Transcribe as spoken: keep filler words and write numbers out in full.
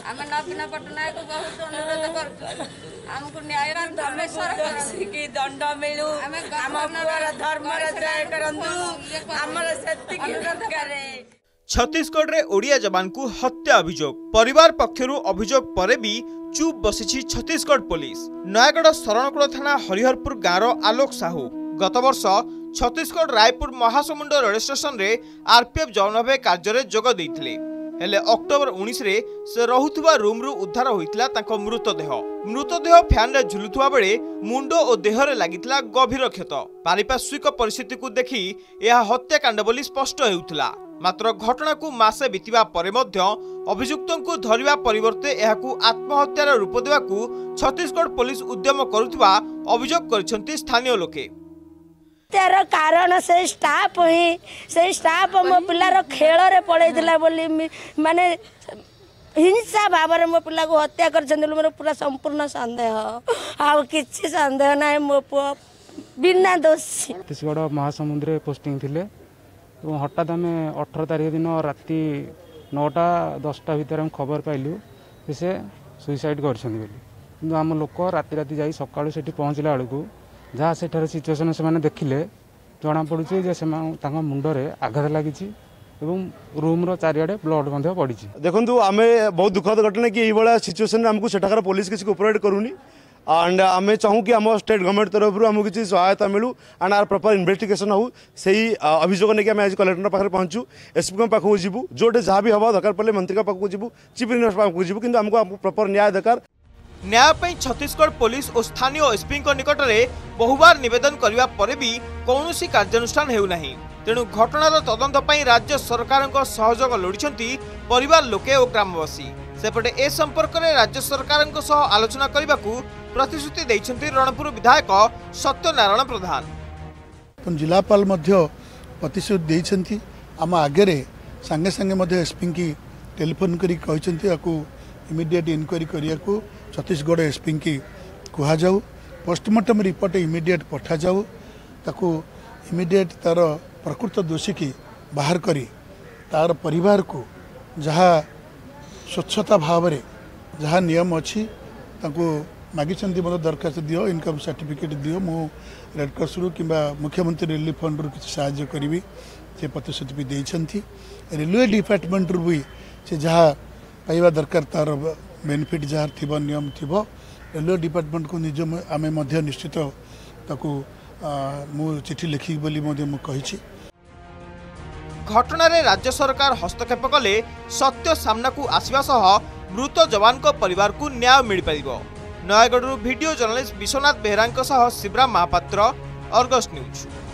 आम नवीन पट्टनायक बहुत अनुरोध कर हमको न्याय कि दंड मिलू आम धर्म जय करंतु हमर सेतिक दरकार। छत्तीसगढ़ रे ओडिया जवान को हत्या अभियोग परिवार पक्षरु अभियोग परे भी चुप बसी छत्तीसगढ़ पुलिस। नयागढ़ शरणकूल थाना हरिहरपुर गाँव आलोक साहू गत वर्ष छत्तीसगढ़ रायपुर महासमुंड रेल स्टेशन रे आरपीएफ जवान भाव कार्य जोग देइथिले। हेले अक्टोबर उन्नीस रे से रहुथुवा रूम रु उद्धार होइतिला तांको मृतदेह मृतदेह फैन रे झुलुथुवा बेले मुंड और देह रे लागितिला गभीर क्षत। पारिपार्श्विक परिस्थिति को देखि यह हत्याकांड बोली स्पष्ट हेउथिला। मात्र घटना को मासे बीतवा परे मध्य अभियुक्तों को धरिबा परिवर्ते एहाकू आत्महत्यार रूप देवाकू छत्तीसगढ़ पुलिस उद्यम करुथुवा अभियोग करिसेंती स्थानीय लोके। तार कारण से स्टाफ ही से स्टाफ मो पिलार खेल रे पड़ेइथिला बोली माने हिंसा भाव में मो पिला को हत्या कर मोर पूरा संपूर्ण संदेह आ किछि संदेह ना मो बिना दोषी। छत्तीसगढ़ महासमुंद्र पोस्टिंग थिले और हठात आम अठर तारीख दिन राति नौटा दसटा भितर खबर पाइलु से सुइसाइड कर आम लोक राति राति जाई सकाळु सेठी पहुँचला बेलू जहाँ से सिचुएसन से देखिले जना पड़ुचे जे मुंडरे आघात लगी रूम चारिआडे ब्लड पड़ी। देखो आम बहुत दुखद घटना कि ये सिचुएसन आमको सेठाकार पुलिस किसी कोऑपरेट करूनी एंड आम चाहूँ कि आम स्टेट गवर्नमेंट तरफ आमको किसी सहायता मिलू एंड आर प्रॉपर इन्वेस्टिगेशन हो सही अभियोग नहीं आम आज कलेक्टर पाखे पहुँचू एसपी पाखक जीवु जोटे जहाँ भी हम दरकार पड़े मंत्री पाखक जीवु चीफ मिनिस्टर पाखक जीवु कि आमको प्रॉपर न्याय दरकार। न्याय पई छत्तीसगढ़ पुलिस और स्थानीय एसपी निकट में बहुबार निवेदन करने पर भी कौन कार्यानुष्ठान हेउ नाही। तेणु घटनार तदंत पई राज्य सरकार सहयोग लोड़ी परिवार लोके और ग्रामवासी। सेपटे ए संपर्क में राज्य सरकार आलोचना करने को प्रतिश्रुति देइछन्ती रणपुर विधायक सत्यनारायण प्रधान। जिलापाल प्रतिश्रुति देइछन्ती आम आगे सांगे सांगे एसपी की टेलीफोन करी इमिडिएट इनक्वारी करिया को छत्तीसगढ़ एसपी की कह जाऊ पोस्टमार्टम रिपोर्ट इमिडिएट पठा जाऊ ताको इमिडिएट तार प्रकृत दोषी की बाहर करी तार परिवार को जहाँ स्वच्छता भाव में जहाँ नियम अच्छी ताको मागिचंती मत दरखास्त दियो इनकम सर्टिफिकेट दियो मो रेड क्रॉस रु कि मुख्यमंत्री रिलीफ फंड रु किसी साहाय्य करी से प्रतिश्रुति भी देइछंती। रेलवे डिपार्टमेंट रु भी से जहाँ पाइबा दरकार तार बेनिफिट जहाँ थी नियम थी रेलवे डिपार्टमेंट को निज आम निश्चित ताकू मु चिठी लिखी बोली कही। घटना रे राज्य सरकार हस्तक्षेप कले सत्य सामना को आसवा सह मृत जवान को परिवार को न्याय मिल पारिबो। नयागढ़ वीडियो जर्नलिस्ट विश्वनाथ बेहरा सह शिवराम महापात्र, अर्गस न्यूज।